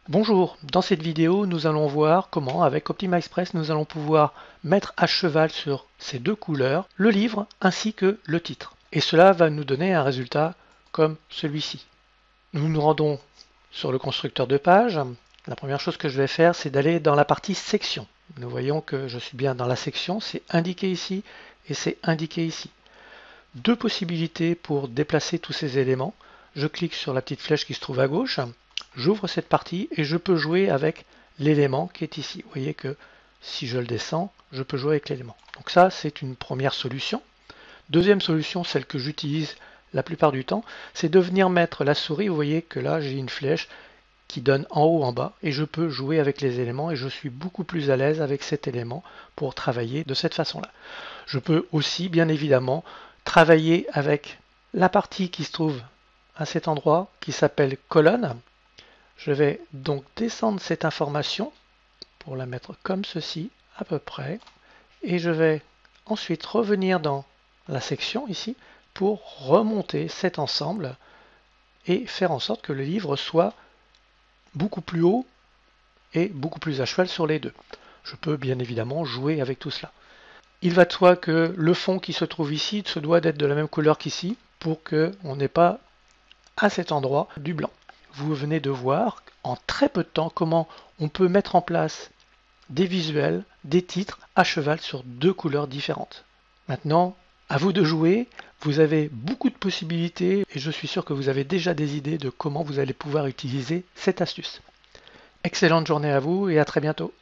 Bonjour, dans cette vidéo nous allons voir comment avec OptimaExpress nous allons pouvoir mettre à cheval sur ces deux couleurs le livre ainsi que le titre. Et cela va nous donner un résultat comme celui-ci. Nous nous rendons sur le constructeur de page. La première chose que je vais faire, c'est d'aller dans la partie section. Nous voyons que je suis bien dans la section, c'est indiqué ici et c'est indiqué ici. Deux possibilités pour déplacer tous ces éléments. Je clique sur la petite flèche qui se trouve à gauche, j'ouvre cette partie et je peux jouer avec l'élément qui est ici. Vous voyez que si je le descends, je peux jouer avec l'élément. Donc ça, c'est une première solution. Deuxième solution, celle que j'utilise la plupart du temps, c'est de venir mettre la souris. Vous voyez que là, j'ai une flèche qui donne en haut, en bas, et je peux jouer avec les éléments, et je suis beaucoup plus à l'aise avec cet élément pour travailler de cette façon-là. Je peux aussi, bien évidemment, travailler avec la partie qui se trouve à cet endroit, qui s'appelle colonne. Je vais donc descendre cette information pour la mettre comme ceci, à peu près, et je vais ensuite revenir dans la section ici pour remonter cet ensemble et faire en sorte que le livre soit beaucoup plus haut et beaucoup plus à cheval sur les deux. Je peux bien évidemment jouer avec tout cela. Il va de soi que le fond qui se trouve ici se doit d'être de la même couleur qu'ici pour qu'on n'ait pas à cet endroit du blanc. Vous venez de voir en très peu de temps comment on peut mettre en place des visuels, des titres à cheval sur deux couleurs différentes. Maintenant, à vous de jouer, vous avez beaucoup de possibilités et je suis sûr que vous avez déjà des idées de comment vous allez pouvoir utiliser cette astuce. Excellente journée à vous et à très bientôt.